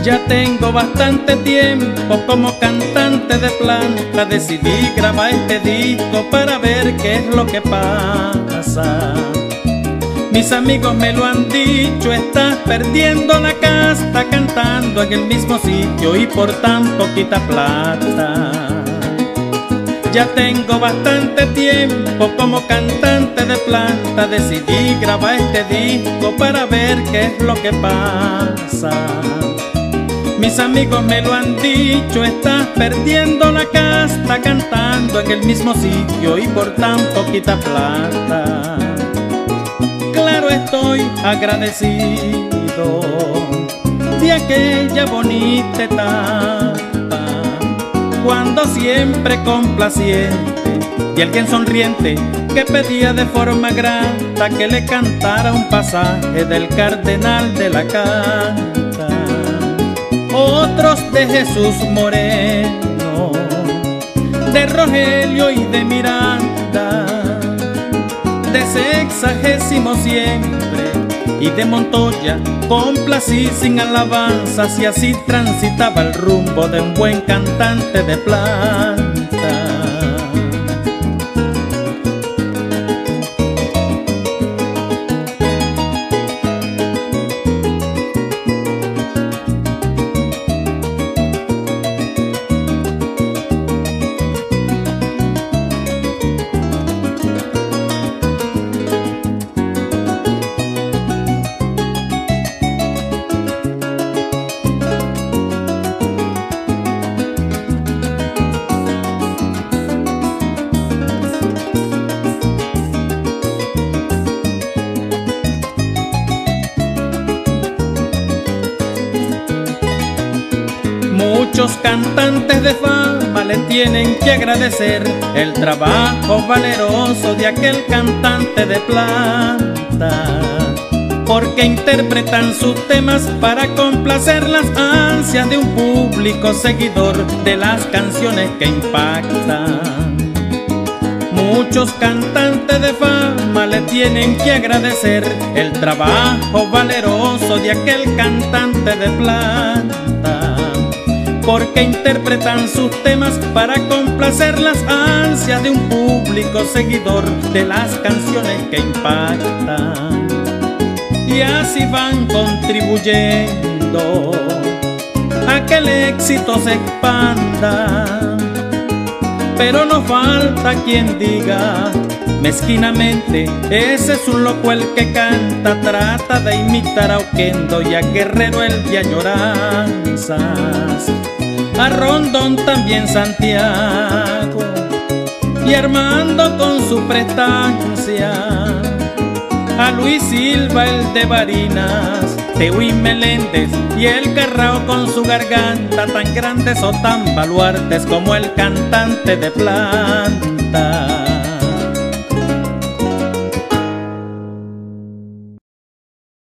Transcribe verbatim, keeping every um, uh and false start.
Ya tengo bastante tiempo como cantante de planta. Decidí grabar este disco para ver qué es lo que pasa. Mis amigos me lo han dicho, estás perdiendo la casta cantando en el mismo sitio y por tan poquita plata. Ya tengo bastante tiempo como cantante de planta. Decidí grabar este disco para ver qué es lo que pasa. Mis amigos me lo han dicho, estás perdiendo la casta cantando en el mismo sitio y por tan poquita plata. Claro, estoy agradecido de aquella bonita etapa, cuando siempre complaciente y alguien sonriente que pedía de forma grata que le cantara un pasaje del Cardenal de la Canta. Otros de Jesús Moreno, de Rogelio y de Miranda, de Sexagésimo siempre y de Montoya, complací sin alabanzas y así transitaba el rumbo de un buen cantante de planta. Muchos cantantes de fama le tienen que agradecer el trabajo valeroso de aquel cantante de planta, porque interpretan sus temas para complacer las ansias de un público seguidor de las canciones que impactan. Muchos cantantes de fama le tienen que agradecer el trabajo valeroso de aquel cantante de planta, porque interpretan sus temas para complacer las ansias de un público seguidor de las canciones que impactan. Y así van contribuyendo a que el éxito se expanda. Pero no falta quien diga mezquinamente: ese es un loco el que canta, trata de imitar a Oquendo y a Guerrero el de añoranzas, a Rondón también Santiago y Armando con su prestancia, a Luis Silva el de Barinas, Tehuí Meléndez y el Carrao con su garganta, tan grandes o tan baluartes como el cantante de planta.